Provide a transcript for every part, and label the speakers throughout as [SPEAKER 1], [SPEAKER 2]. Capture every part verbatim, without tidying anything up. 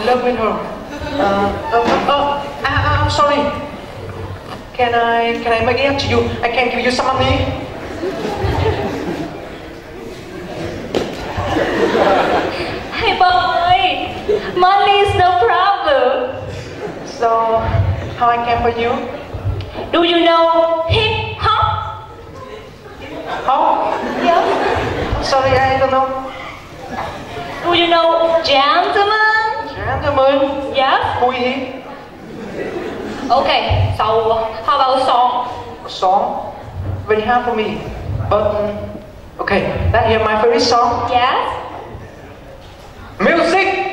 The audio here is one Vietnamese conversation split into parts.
[SPEAKER 1] in love with her. Uh, oh, oh, I, I'm sorry. Can I can I make it up to you? I can give you some money.
[SPEAKER 2] Hey boy, money is no problem.
[SPEAKER 1] So, how I can for you?
[SPEAKER 2] Do you know hip hop?
[SPEAKER 1] How?
[SPEAKER 2] Yes.
[SPEAKER 1] Sorry, I don't know.
[SPEAKER 2] Do you know gentlemen?
[SPEAKER 1] Gentlemen.
[SPEAKER 2] Yes.
[SPEAKER 1] Who is he?
[SPEAKER 2] Okay, so how about song?
[SPEAKER 1] Song? Very hard for me. But, um, okay, let's hear my favorite song.
[SPEAKER 2] Yes.
[SPEAKER 1] Music!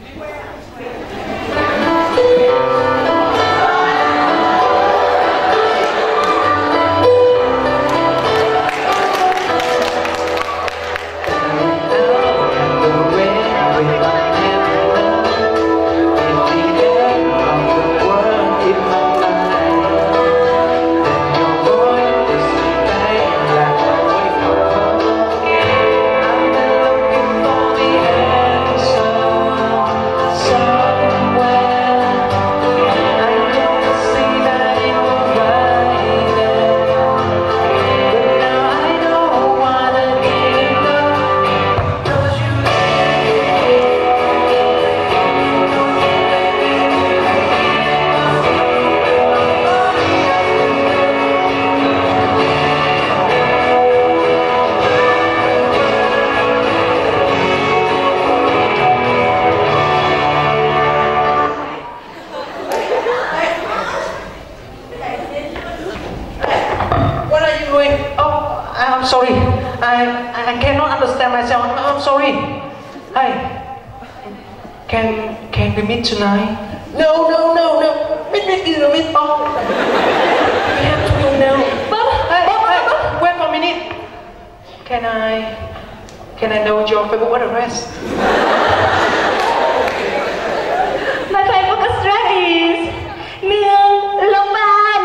[SPEAKER 1] I'm sorry. I I cannot understand myself. I'm sorry. Hey, can can we meet tonight? No, no, no, no. Meet, meet, meet, meet. Oh, we have to go now.
[SPEAKER 2] But,
[SPEAKER 1] Hey,
[SPEAKER 2] but,
[SPEAKER 1] hey,
[SPEAKER 2] but,
[SPEAKER 1] wait for a minute. Can I can I know your Facebook address?
[SPEAKER 2] my Facebook address is Nương Long An.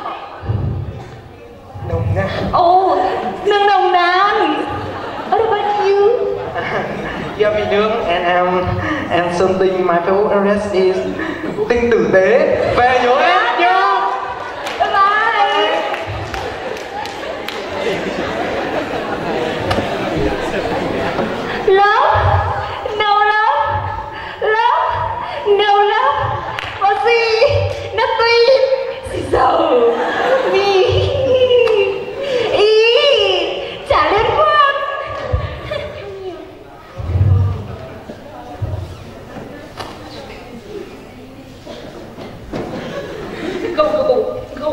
[SPEAKER 1] No, no.
[SPEAKER 2] Oh, Nương Đồng Nàn. What about you?
[SPEAKER 1] Yeah, me nướng and um and something. My Facebook address is Tinh Tử Tế. Về nhớ em nhớ.
[SPEAKER 2] Bye bye. Love? No love? Love? No love? Có gì? Nothing. So, me. Ý, chả liên quan. Go, go, go, go.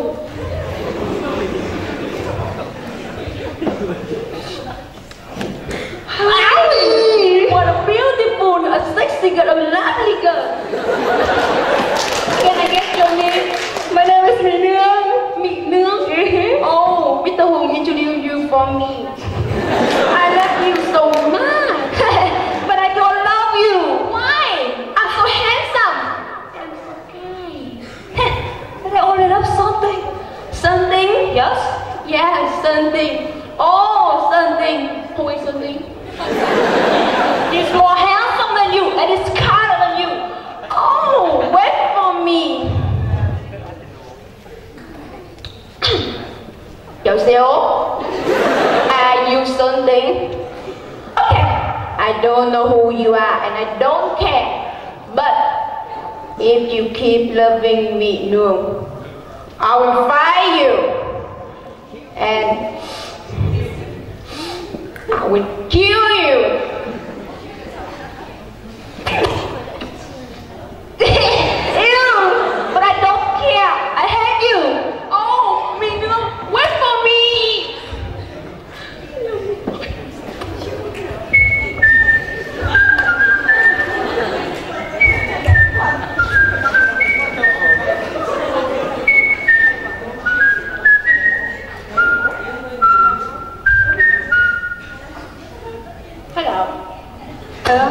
[SPEAKER 2] Hi! What a beautiful, a sexy girl, a lovely girl. Can I get your name? My name is Mỹ Nương. Mỹ Nương? Mm-hmm. Oh, Mister Hùng introduced you for me. I love you so much. But I don't love you. Why? I'm so handsome. That's okay. But I only love something. Something? Yes? Yes, something. Oh, something. Who is something? He's more handsome than you and he's colder than you. Oh, wait for me. Yourself? Are you something? Okay. I don't know who you are and I don't care. But if you keep loving me, Nương, I will find you. And I will kill you. Ew, but I don't care. I hate you. Oh, Mỹ Nương, wait for me. Hello. Hello.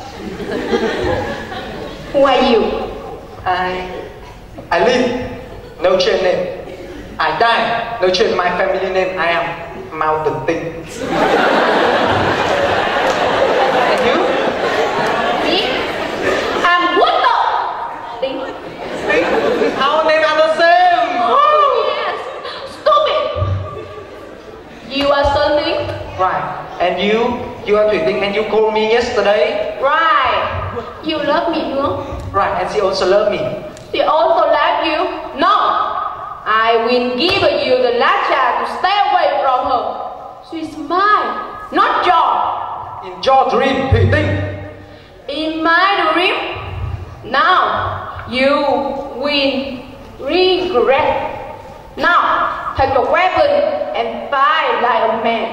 [SPEAKER 2] Who are you?
[SPEAKER 1] I I live. No change name. I die. No change my family name. I am Mountain Tinh.
[SPEAKER 2] And you? Me? I'm what?
[SPEAKER 1] Right. And you, you are Thủy Tinh, and you called me yesterday.
[SPEAKER 2] Right. You love me, Nương.
[SPEAKER 1] Right. And she also loved me.
[SPEAKER 2] She also love you. No. I will give you the last chance to stay away from her. She's mine, not yours.
[SPEAKER 1] In your dream, Thủy Tinh.
[SPEAKER 2] In my dream. Now you will regret. Now take a weapon and fight like a man.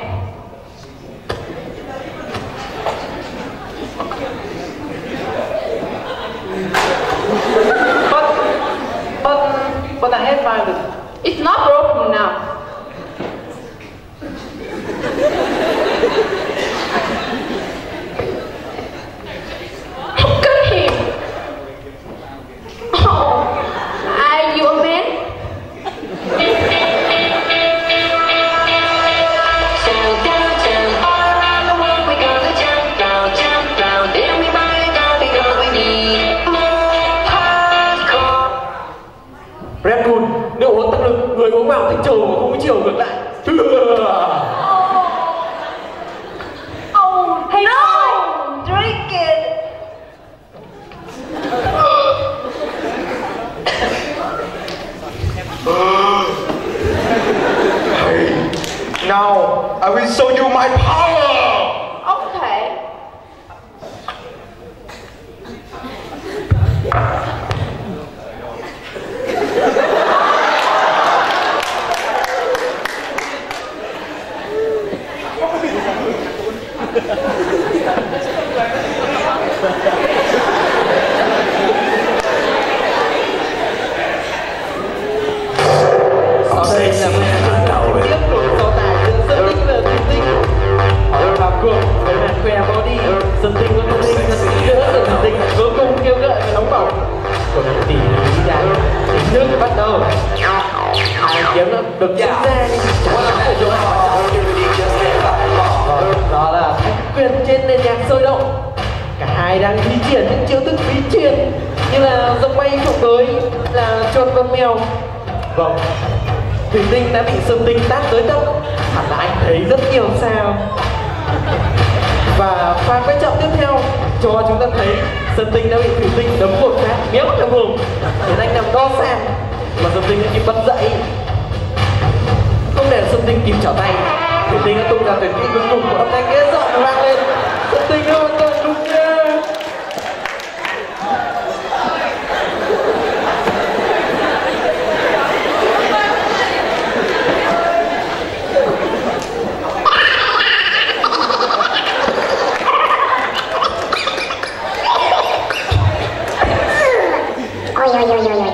[SPEAKER 1] But, but, but I have found it.
[SPEAKER 2] It's not broken now. Look at him. Oh, are you a man?
[SPEAKER 3] Jump down, jump all around the world. We gonna jump down, jump down. Everybody down because we need more hardcore.
[SPEAKER 4] Red Bull, nếu uống tăng lực, người uống vào thành trầu mà không có chiều ngược lại.
[SPEAKER 2] Oh, hey, no! Drink it!
[SPEAKER 1] Now, I will show you my power.
[SPEAKER 2] Okay.
[SPEAKER 4] Sau đây là một trận đấu tiếp tục so tài giữa Sơn Tinh và Thủy Tinh. Họ đang vào cuộc với màn khoe body. Sơn Tinh và Thủy Tinh là sự giữa Sơn Thủy Tinh cuối cùng kêu gợi và nóng bỏng. Của một tỷ lý đáng chính thức bắt đầu. Hai kiếm nó được diễn ra nhưng chẳng lắm ở chỗ nào. Đó là thanh quyền trên nền nhạc sôi động. Cả hai đang thi triển những chiêu thức bí truyền như là dông bay trộm tới, là chuột con mèo. Vâng, Thủy Tinh đã bị Sơn Tinh tát tới tấp. Hẳn là anh thấy rất nhiều sao. Và pha quay trọng tiếp theo cho chúng ta thấy Sơn Tinh đã bị Thủy Tinh đấm một phát méo cả vùng, khiến anh nằm đo sàn. Mà Sơn Tinh đã kịp bật dậy. Không để Sơn Tinh kịp trở tay, Thủy Tinh đã tung ra tuyệt kỹ cuối cùng của âm thanh ghê rợn vang lên. Sơn Tinh ơi, tôi đúng nha.
[SPEAKER 3] Ôi ôi ôi ôi ôi.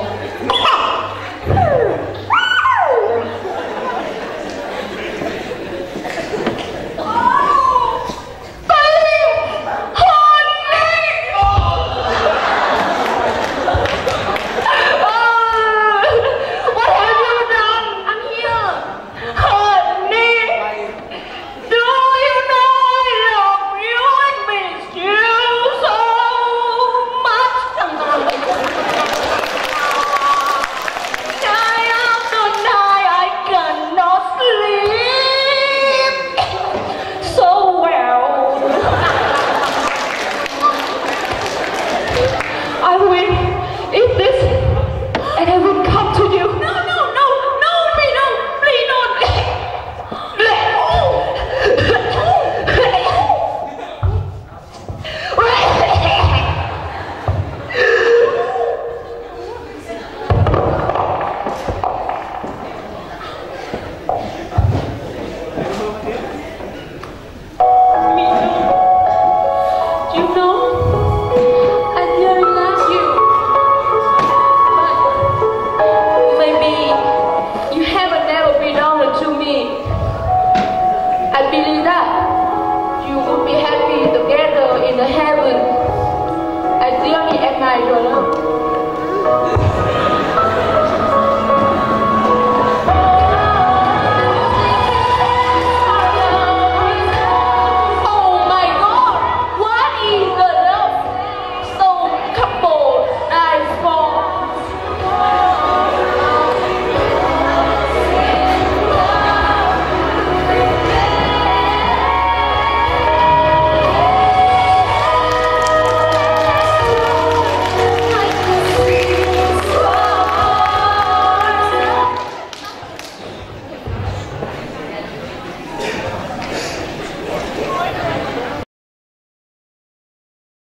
[SPEAKER 2] heaven. I dearly admire your love.